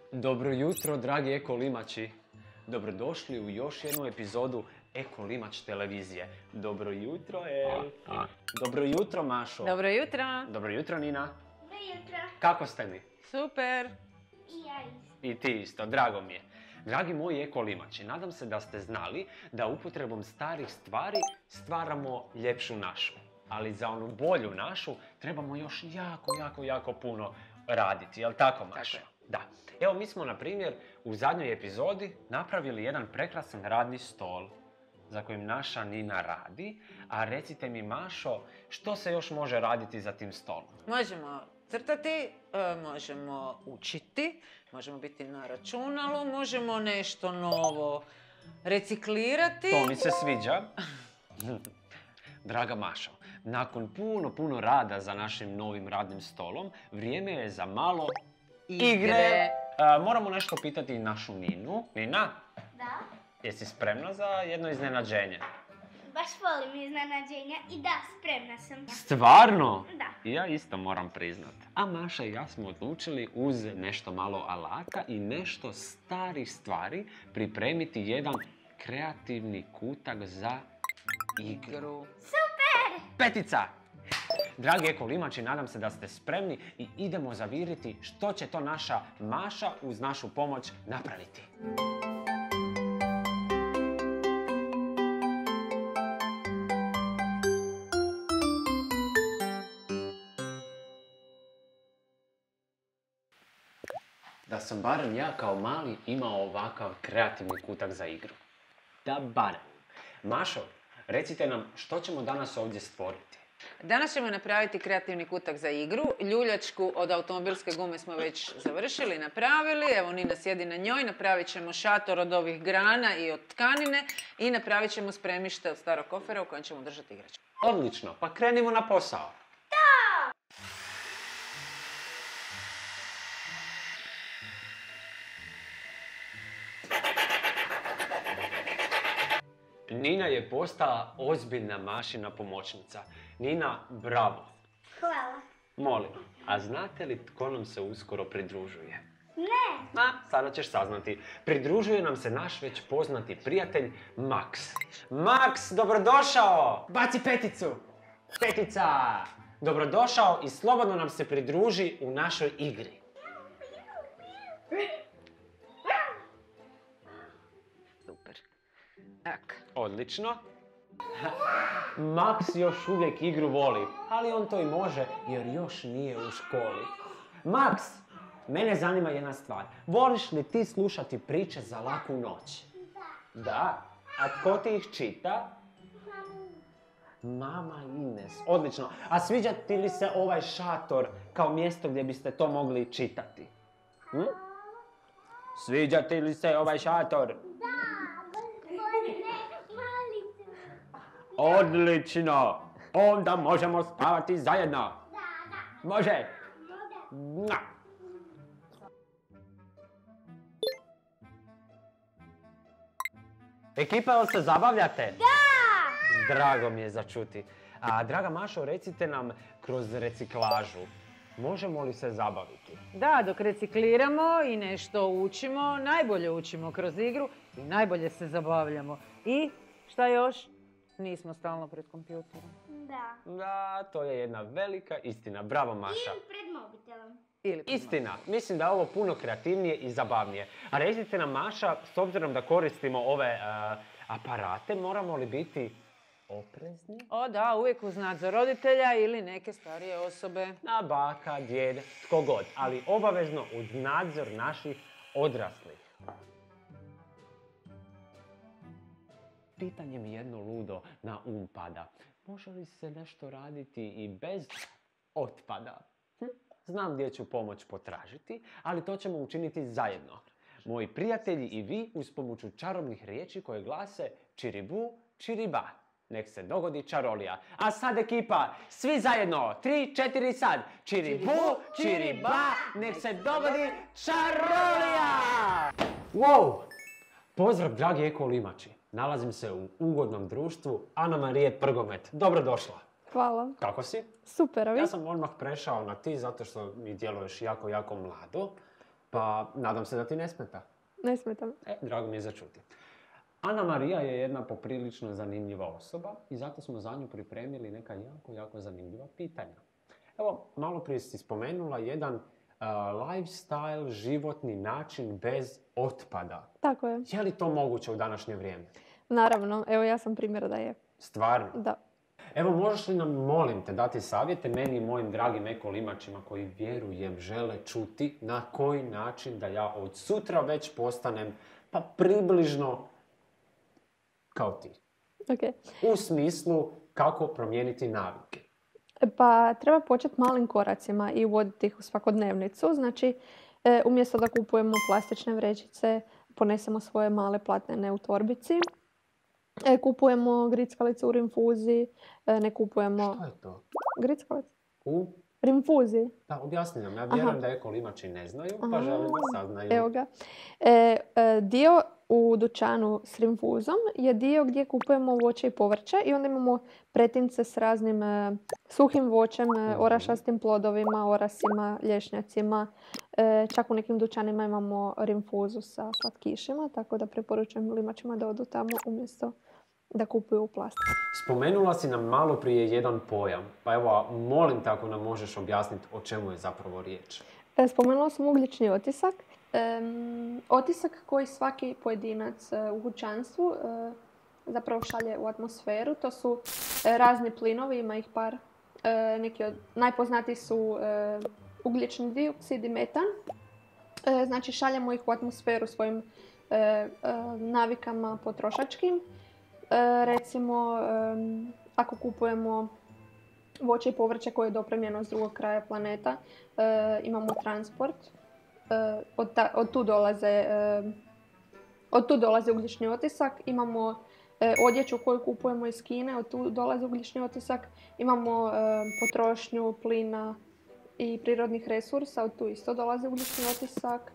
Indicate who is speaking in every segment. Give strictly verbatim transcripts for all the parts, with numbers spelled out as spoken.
Speaker 1: Dobro jutro, dragi Eko Limači. Dobrodošli u još jednu epizodu Eko Limač televizije. Dobro jutro, El. Dobro jutro, Mašo.
Speaker 2: Dobro jutro.
Speaker 1: Dobro jutro, Nina.
Speaker 3: Dobro jutro.
Speaker 1: Kako ste mi?
Speaker 2: Super.
Speaker 3: I ja isto.
Speaker 1: I ti isto, drago mi je. Dragi moji Eko Limači, nadam se da ste znali da upotrebom starih stvari stvaramo ljepšu našu. Ali za onu bolju našu trebamo još jako, jako, jako puno raditi. Jel' tako, Mašo?
Speaker 2: Tako je.
Speaker 1: Da. Evo, mi smo, na primjer, u zadnjoj epizodi napravili jedan prekrasan radni stol za kojim naša Nina radi. A recite mi, Mašo, što se još može raditi za tim stolom?
Speaker 2: Možemo crtati, e, možemo učiti, možemo biti na računalu, možemo nešto novo reciklirati.
Speaker 1: To mi se sviđa. Draga Mašo, nakon puno, puno rada za našim novim radnim stolom, vrijeme je za malo igre.
Speaker 2: Igre.
Speaker 1: A, moramo nešto pitati našu Ninu. Nina,
Speaker 3: Da.
Speaker 1: jesi spremna za jedno iznenađenje?
Speaker 3: Baš volim iznenađenja i da, spremna sam.
Speaker 1: Stvarno?
Speaker 3: Da.
Speaker 1: Ja isto moram priznat. A Maša i ja smo odlučili uz nešto malo alata i nešto starih stvari pripremiti jedan kreativni kutak za igru.
Speaker 2: Igru.
Speaker 3: Super!
Speaker 1: Petica! Dragi Eko Limači, nadam se da ste spremni i idemo zaviriti što će to naša Maša uz našu pomoć napraviti. Da sam barem ja kao mali imao ovakav kreativni kutak za igru. Da barem. Mašo, recite nam što ćemo danas ovdje stvoriti.
Speaker 2: Danas ćemo napraviti kreativni kutak za igru. Ljuljačku od automobilske gume smo već završili i napravili. Evo, Nina sjedi na njoj. Napravit ćemo šator od ovih grana i od tkanine i napravit ćemo spremište od starog kofera u kojem ćemo držati igračke.
Speaker 1: Odlično, pa krenimo na posao. Nina je postala ozbiljna Mašina pomoćnica. Nina, bravo.
Speaker 3: Hvala.
Speaker 1: Molim, a znate li tko nam se uskoro pridružuje?
Speaker 3: Ne.
Speaker 1: Ma, sada ćeš saznati. Pridružuje nam se naš već poznati prijatelj Max. Max, dobrodošao! Baci peticu! Petica! Dobrodošao i slobodno nam se pridruži u našoj igri.
Speaker 2: Super. Tak.
Speaker 1: Odlično. Max još uvijek igru voli, ali on to i može jer još nije u školi. Max, mene zanima jedna stvar. Voliš li ti slušati priče za laku noć? Da. A tko ti ih čita? Mama Ines. Odlično. A sviđa ti li se ovaj šator kao mjesto gdje biste to mogli čitati? Hm? Sviđa ti li se ovaj šator? Odlično! Onda možemo spavati zajedno.
Speaker 3: Da, da.
Speaker 1: Može?
Speaker 3: Može.
Speaker 1: Mua. Ekipa, jel se zabavljate?
Speaker 3: Da!
Speaker 1: Drago mi je za čuti. A, draga Mašo, recite nam kroz reciklažu, možemo li se zabaviti?
Speaker 2: Da, dok recikliramo i nešto učimo, najbolje učimo kroz igru i najbolje se zabavljamo. I šta još? Nismo stalno pred kompjuterom.
Speaker 3: Da.
Speaker 1: Da, to je jedna velika istina. Bravo, Maša.
Speaker 3: Ili pred mobitelom.
Speaker 2: Ili pred
Speaker 1: Istina, mislim da je ovo puno kreativnije i zabavnije. A recite nam, Maša, s obzirom da koristimo ove uh, aparate, moramo li biti oprezni?
Speaker 2: O da, uvijek uz nadzor roditelja ili neke starije osobe.
Speaker 1: Na baka, djed, tko god, ali obavezno uz nadzor naših odraslih. Pitanje mi jedno ludo na um pada. Može li se nešto raditi i bez otpada? Hm? Znam gdje ću pomoć potražiti, ali to ćemo učiniti zajedno. Moji prijatelji i vi uz pomoću čarobnih riječi koje glase čiribu, čiriba. Nek se dogodi čarolija. A sad ekipa, svi zajedno, tri, četiri sad. Čiribu, čiriba, nek se dogodi čarolija! Wow! Pozdrav, dragi Eko Limači. Nalazim se u ugodnom društvu Ana Marije Prgomet. Dobrodošla.
Speaker 4: Hvala.
Speaker 1: Kako si?
Speaker 4: Super, a vi?
Speaker 1: Ja sam odmah prešao na ti zato što mi djeluješ jako, jako mlado. Pa nadam se da ti ne smeta.
Speaker 4: Ne smetam.
Speaker 1: E, drago mi je začuti. Ana Marija je jedna poprilično zanimljiva osoba i zato smo za nju pripremili neka jako, jako zanimljiva pitanja. Evo, malo prije si spomenula jedan uh, lifestyle, životni način bez otpada.
Speaker 4: Tako je.
Speaker 1: Je li to moguće u današnje vrijeme?
Speaker 4: Naravno, evo ja sam primjer da je.
Speaker 1: Stvarno?
Speaker 4: Da.
Speaker 1: Evo, možeš li nam, molim te, dati savjete meni i mojim dragim ekolimačima koji, vjerujem, žele čuti na koji način da ja od sutra već postanem pa približno kao ti.
Speaker 4: Okay.
Speaker 1: U smislu kako promijeniti navike.
Speaker 4: Pa treba početi malim koracima i uvoditi ih u svakodnevnicu. Znači, e, umjesto da kupujemo plastične vrećice, ponesemo svoje male platnene u torbici. E, kupujemo grickalicu u rinfuzi, e, ne kupujemo...
Speaker 1: Što je to?
Speaker 4: Grickalica?
Speaker 1: U?
Speaker 4: Rinfuzi.
Speaker 1: Da, objasni nam. Ja vjerujem
Speaker 4: Aha.
Speaker 1: da ekolimači ne znaju, pa
Speaker 4: Aha.
Speaker 1: želim da saznaju.
Speaker 4: Evo ga. E, e, dio u dućanu s rinfuzom je dio gdje kupujemo voće i povrće i onda imamo pretince s raznim e, suhim voćem, e, orašastim plodovima, orasima, lješnjacima. E, čak u nekim dućanima imamo rinfuzu sa slatkišima, tako da preporučujem limačima da odu tamo umjesto da kupuju u plastiku.
Speaker 1: Spomenula si nam malo prije jedan pojam, pa evo, molim te ako nam možeš objasniti o čemu je zapravo riječ.
Speaker 4: E, spomenula sam ugljični otisak. E, otisak koji svaki pojedinac e, u kućanstvu e, zapravo šalje u atmosferu. To su e, razni plinovi, ima ih par. E, neki od najpoznatiji su e, ugljični dioksid i metan. E, znači šaljemo ih u atmosferu svojim e, e, navikama potrošačkim. E, recimo, e, ako kupujemo voće i povrće koje je dopremljeno s drugog kraja planeta, e, imamo transport. E, od, ta, od tu dolaze e, od tu dolazi ugljični otisak. Imamo e, odjeću koju kupujemo iz Kine, od tu dolazi ugljični otisak. Imamo e, potrošnju plina i prirodnih resursa, od tu isto dolazi ugljični otisak.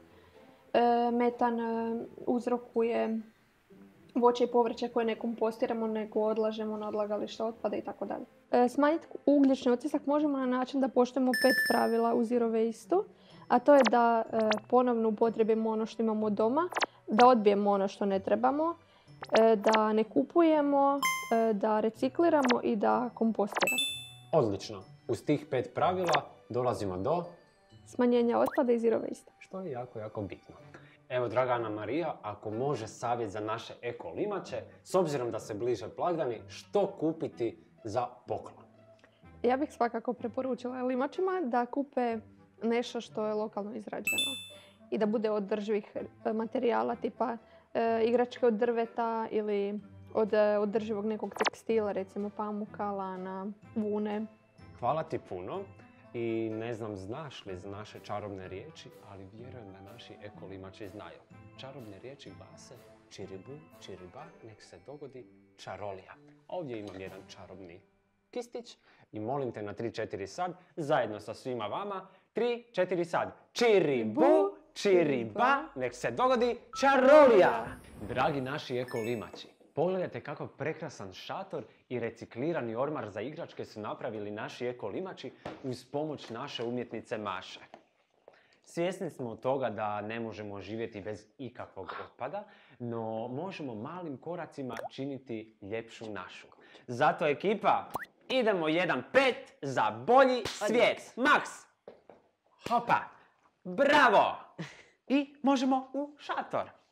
Speaker 4: E, metan e, uzrokuje voće i povrće koje ne kompostiramo, nego odlažemo na odlagalište otpada i tako dalje. Smanjiti ugljični otisak možemo na način da poštujemo pet pravila u Zero Waste-u, a to je da e, ponovno upotrijebimo ono što imamo doma, da odbijemo ono što ne trebamo, e, da ne kupujemo, e, da recikliramo i da kompostiramo.
Speaker 1: Odlično. Uz tih pet pravila dolazimo do...
Speaker 4: Smanjenja otpada i Zero Waste.
Speaker 1: Što je jako, jako bitno. Evo, draga Ana Marija, ako može savjet za naše ekolimače, s obzirom da se bliže blagdani, što kupiti za poklon?
Speaker 4: Ja bih svakako preporučila limačima da kupe nešto što je lokalno izrađeno i da bude od održivih materijala tipa e, igračke od drveta ili od e, održivog nekog tekstila, recimo pamuka, lana, vune.
Speaker 1: Hvala ti puno i ne znam znaš li za naše čarobne riječi, ali vjerujem da naši ekolimači znaju. Čarobne riječi glase čiribu, čiriba, nek se dogodi čarolija. Ovdje imam jedan čarobni kistić i molim te na tri četiri sad, zajedno sa svima vama, tri četiri sad. Čiribu, čiriba, nek se dogodi čarolija! Dragi naši ekolimači, pogledajte kakav prekrasan šator i reciklirani ormar za igračke su napravili naši ekolimači uz pomoć naše umjetnice Maše. Svjesni smo toga da ne možemo živjeti bez ikakvog otpada, no možemo malim koracima činiti ljepšu našu. Zato ekipa, idemo jedan pet za bolji svijet. Maks! Hopa! Bravo! I možemo u šator.